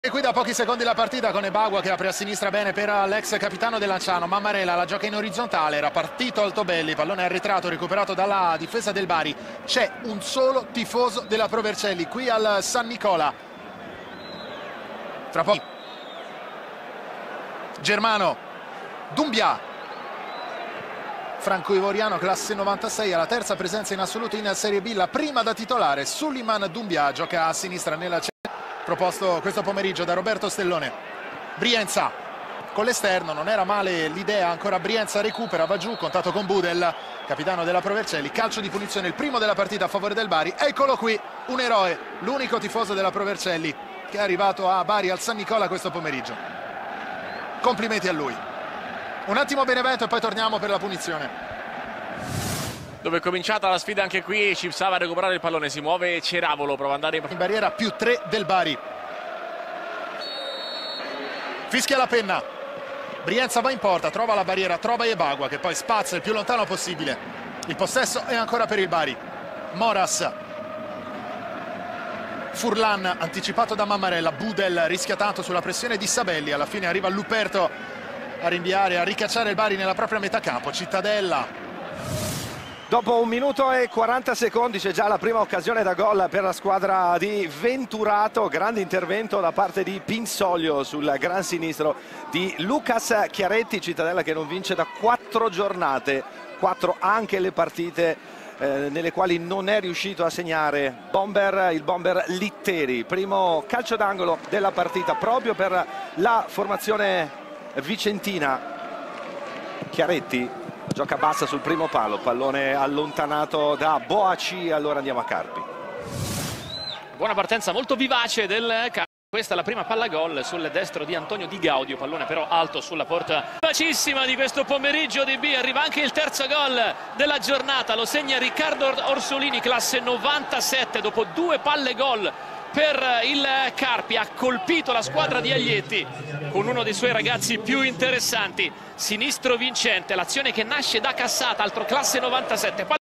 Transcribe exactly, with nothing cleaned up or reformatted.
E qui da pochi secondi la partita con Ebagua che apre a sinistra bene per l'ex capitano del Lanciano. Mammarella la gioca in orizzontale, era partito Altobelli, pallone arretrato recuperato dalla difesa del Bari. C'è un solo tifoso della Pro Vercelli qui al San Nicola. Tra poco Germano, Doumbia, Franco Ivoriano, classe novantasei, alla terza presenza in assoluto in Serie B, la prima da titolare. Suleiman Doumbia gioca a sinistra nella proposto questo pomeriggio da Roberto Stellone. Brienza con l'esterno, non era male l'idea, ancora Brienza recupera, va giù, contatto con Budel, capitano della Pro Vercelli, calcio di punizione, il primo della partita a favore del Bari. Eccolo qui, un eroe, l'unico tifoso della Pro Vercelli che è arrivato a Bari al San Nicola questo pomeriggio. Complimenti a lui. Un attimo Benevento e poi torniamo per la punizione. Dove è cominciata la sfida anche qui, Cipsava a recuperare il pallone, si muove Ceravolo, prova ad andare in barriera, più tre del Bari. Fischia la penna, Brienza va in porta, trova la barriera, trova Ebagua che poi spazza il più lontano possibile. Il possesso è ancora per il Bari. Moras, Furlan anticipato da Mammarella, Budel rischia tanto sulla pressione di Sabelli, alla fine arriva Luperto a rinviare, a ricacciare il Bari nella propria metà campo. Cittadella. Dopo un minuto e quaranta secondi c'è già la prima occasione da gol per la squadra di Venturato. Grande intervento da parte di Pinsoglio sul gran sinistro di Lucas Chiaretti. Cittadella che non vince da quattro giornate, quattro anche le partite eh, nelle quali non è riuscito a segnare bomber, il bomber Litteri. Primo calcio d'angolo della partita proprio per la formazione vicentina. Chiaretti gioca bassa sul primo palo, pallone allontanato da Boaci, allora andiamo a Carpi. Buona partenza molto vivace del Carpi, questa è la prima palla gol sul destro di Antonio Di Gaudio, pallone però alto sulla porta vivacissima di questo pomeriggio di B, arriva anche il terzo gol della giornata, lo segna Riccardo Orsolini, classe novantasette, dopo due palle gol per il Carpi, ha colpito la squadra di Aglietti con uno dei suoi ragazzi più interessanti, sinistro vincente, l'azione che nasce da Cassata, altro classe novantasette.